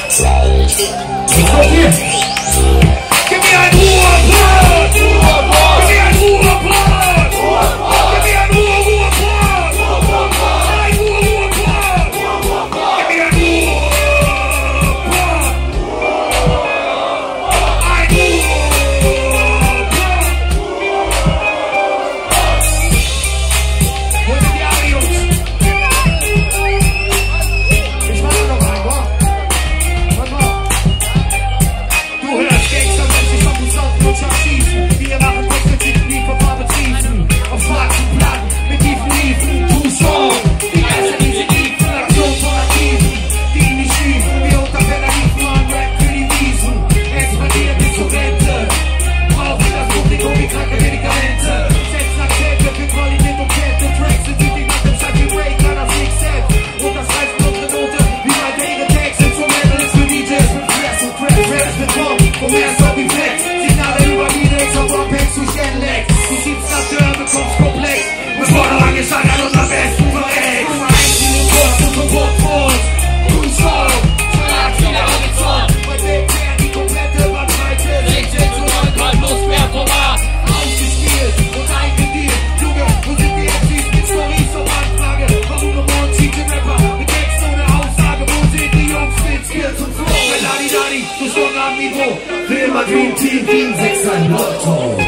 Gib mir ein Ruhrpott! Gib mir ein Ruhrpott! Gib mir ein Ruhrpott! Ein Ruhrpott! Gib mir ein Ruhrpott! Ein Ruhrpott! Wo sind die Arios? Ich mach noch einen, wa? Warte mal. Du hörst gangstermäßig von Busanten und Schachschießen. Wir machen Texte, wie von Farbe Triefen. Auf schwarzen Platten mit tiefen Riefen. True Song, die erste diese Tiefen. Aktion von Aktiven, die nicht schließen. Wir unter Fenner liefen an Rap für die Wiesen. Expandiert bis zur Rente. Brauchen das Publikum wie kranke Medikamente. Setzen Akzente für Qualität und Kälte. Tracks sind die nach dem Schlag wie Ray, keiner fliegt selbst. Und das heißt unsere Note, wie bei deren Text. Instrumental ist für DJs mit Flash und Crap. Raps mit Pop, vom ersten Hobby Flex. Signale über Needles, auf Rapex durch Genlex. Du siehst nach Dörr, bekommst komplex. Mit Vorderrang gesteigert und am besten verreckt. Nummer 1 in den Kurs und vom Wortford. Grün Song, Verlag wieder Horizont. Bei dem die komplette Bandbreite. 16 zu 9, plus mehr Format. Ausgespielt und eingedealt. Junge, wo sind die MCs mit Storys auf Anfrage? Warum nur morgen zieht der Rapper mit Text ohne Aussage? Wo sind die Jungs mit Skills und Flow? Meladi, du Song am Niveau. Für immer Dream Team, wie ein Sechser im Lotto.